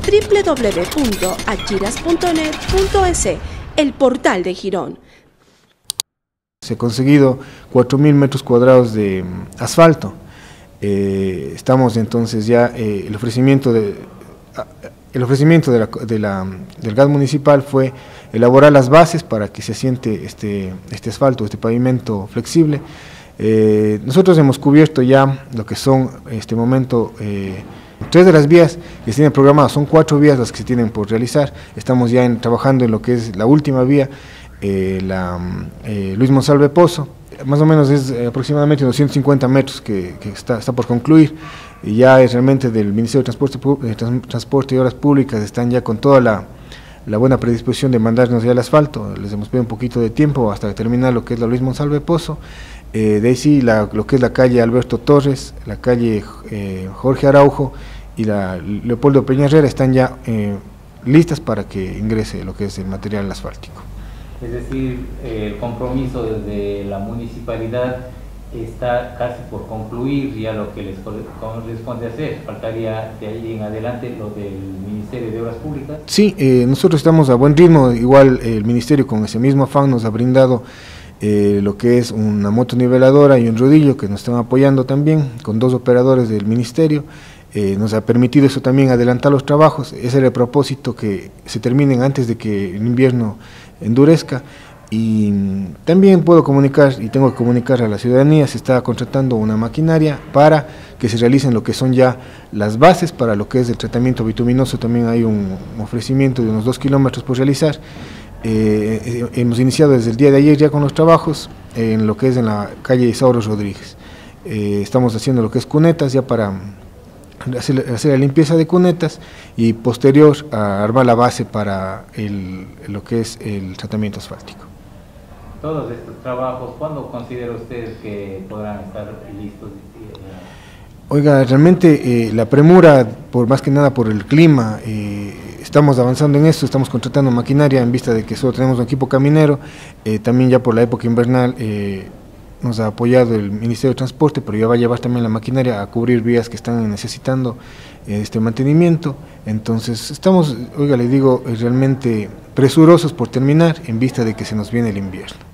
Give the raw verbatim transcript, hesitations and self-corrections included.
doble u doble u doble u punto achiras punto net punto es, el portal de Girón. Se ha conseguido cuatro mil metros cuadrados de asfalto. Eh, estamos entonces ya, eh, el ofrecimiento, de, el ofrecimiento de la, de la, del G A D municipal fue elaborar las bases para que se asiente este, este asfalto, este pavimento flexible. Eh, nosotros hemos cubierto ya lo que son, en este momento, eh, tres de las vías que se tienen programadas, son cuatro vías las que se tienen por realizar. Estamos ya en, trabajando en lo que es la última vía, eh, la eh, Luis Monsalve Pozo, más o menos es aproximadamente doscientos cincuenta metros que, que está, está por concluir, y ya es realmente del Ministerio de Transporte, de Transporte y Obras Públicas, están ya con toda la, la buena predisposición de mandarnos ya el asfalto. Les hemos pedido un poquito de tiempo hasta terminar lo que es la Luis Monsalve Pozo. Eh, de ahí sí, la, lo que es la calle Alberto Torres, la calle eh, Jorge Araujo y la Leopoldo Peña Herrera están ya eh, listas para que ingrese lo que es el material asfáltico. Es decir, el compromiso desde la municipalidad está casi por concluir ya lo que les corresponde hacer. Faltaría de ahí en adelante lo del Ministerio de Obras Públicas. Sí, eh, nosotros estamos a buen ritmo. Igual el Ministerio, con ese mismo afán, nos ha brindado eh, lo que es una motoniveladora y un rodillo que nos están apoyando también, con dos operadores del Ministerio. Eh, nos ha permitido eso también adelantar los trabajos. Ese era el propósito, que se terminen antes de que el invierno endurezca. Y también puedo comunicar, y tengo que comunicar a la ciudadanía, se está contratando una maquinaria para que se realicen lo que son ya las bases para lo que es el tratamiento bituminoso. También hay un ofrecimiento de unos dos kilómetros por realizar. Eh, hemos iniciado desde el día de ayer ya con los trabajos en lo que es en la calle Isauro Rodríguez. Eh, estamos haciendo lo que es cunetas ya para hacer, hacer la limpieza de cunetas, y posterior a armar la base para el, lo que es el tratamiento asfáltico. Todos estos trabajos, ¿cuándo considera usted que podrán estar listos? Oiga, realmente eh, la premura, por más que nada por el clima, eh, estamos avanzando en esto, estamos contratando maquinaria en vista de que solo tenemos un equipo caminero. Eh, también ya por la época invernal eh, nos ha apoyado el Ministerio de Transporte, pero ya va a llevar también la maquinaria a cubrir vías que están necesitando eh, este mantenimiento. Entonces estamos, oiga, le digo, realmente presurosos por terminar en vista de que se nos viene el invierno.